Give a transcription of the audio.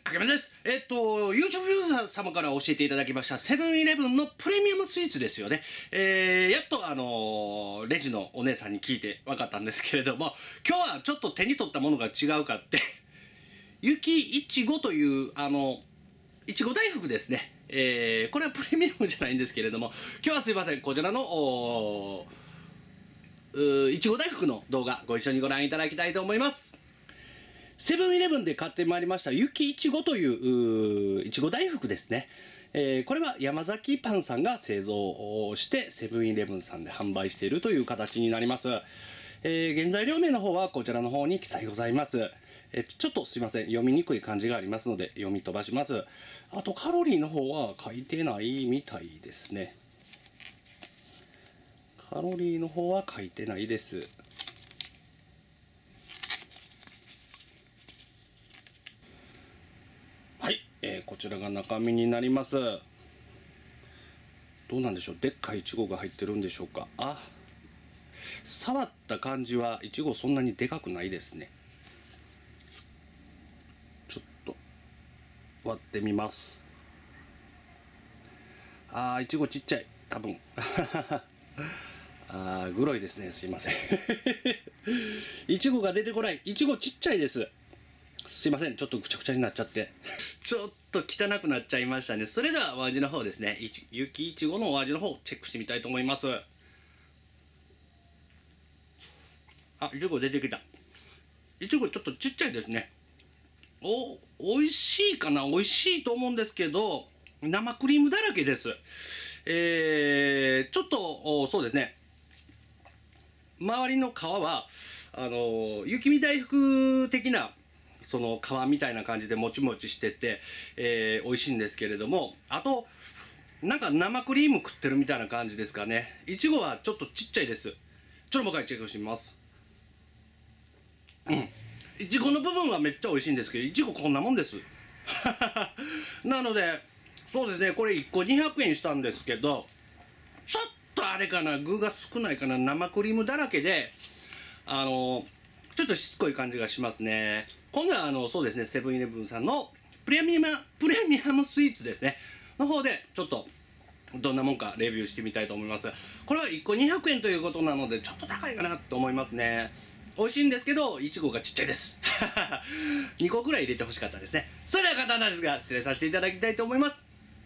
竹山です。YouTube ユーザー様から教えていただきましたセブンイレブンのプレミアムスイーツですよね。やっとレジのお姉さんに聞いて分かったんですけれども、今日はちょっと手に取ったものが違うかって、雪いちごといういちご大福ですね。これはプレミアムじゃないんですけれども、今日はすいません、こちらのいちご大福の動画ご一緒にご覧いただきたいと思います。セブンイレブンで買ってまいりました雪いちごといういちご大福ですね。これは山崎パンさんが製造してセブンイレブンさんで販売しているという形になります。原材料名の方はこちらの方に記載ございます。ちょっとすいません、読みにくい漢字がありますので読み飛ばします。あとカロリーの方は書いてないみたいですね。カロリーの方は書いてないです。はい、こちらが中身になります。どうなんでしょう、でっかいいちごが入ってるんでしょうか。触った感じはいちごそんなにでかくないですね。ちょっと割ってみます。いちごちっちゃい、多分グロいですね、すいませんいちごが出てこない。いちごちっちゃいです。すいません、ちょっとぐちゃぐちゃになっちゃってちょっと汚くなっちゃいましたね。それではお味の方ですね、雪いちごのお味の方をチェックしてみたいと思います。いちご出てきた。いちごちょっとちっちゃいですね。美味しいかな。美味しいと思うんですけど生クリームだらけです。ちょっとそうですね、周りの皮は雪見大福的なその皮みたいな感じでもちもちしてて、美味しいんですけれども、あとなんか生クリーム食ってるみたいな感じですかね。いちごはちょっとちっちゃいです。ちょっともう一回チェックしてみます。いちごの部分はめっちゃ美味しいんですけど、いちごこんなもんですなのでそうですね、これ1個200円したんですけど、ちょっとあれかな、具が少ないかな。生クリームだらけでちょっとしつこい感じがしますね。今度はそうですね、セブンイレブンさんのプレミアムスイーツですねの方でちょっとどんなもんかレビューしてみたいと思います。これは1個200円ということなのでちょっと高いかなと思いますね。美味しいんですけどいちごがちっちゃいです2個ぐらい入れてほしかったですね。それでは簡単なんですが失礼させていただきたいと思います。